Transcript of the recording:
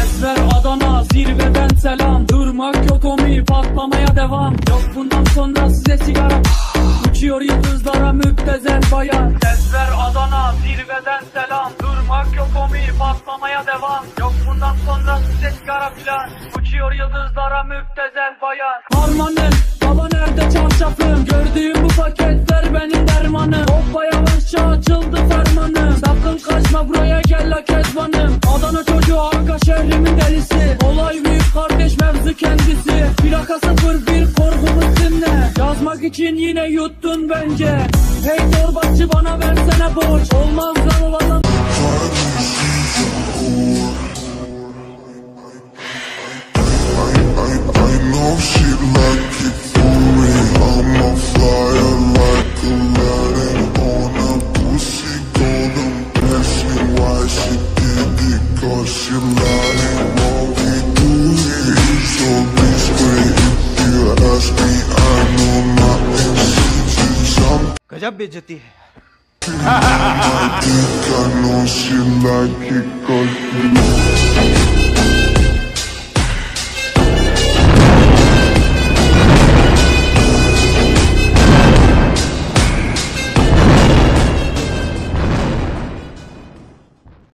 Desver Adana zirveden selam. Durmak yok omi, patlamaya devam. Yok bundan sonra size sigara. Uçuyor yıldızlara müptezel bayan. Desver Adana zirveden selam. Durmak yok omi, patlamaya devam. Yok bundan sonra size sigara filan. Uçuyor yıldızlara müptezel bayan. Harmanım baba nerede çarşafım? Gördüğüm bu paketler benim dermanım. Hoppa yavaşça açıldı fermanım. Sakın kaçma buraya gel la kezbanım. Adana çocuğu arka şehrimin delisi. Olay büyük kardeş mevzu kendisi. Plaka 01 korkumuz dinle. Yazmak için yine yuttun bence. Hey torbacı bana versene borç. Olmaz lan olalım. I know she like it for me. I'm a flyer like Aladdin on a pussy golden blessing. Why she did it? 'Cause she lying. What we do here is so discreet. If you ask me, I know nothing. Some गजब बेइज्जती है। I think I know she like it 'cause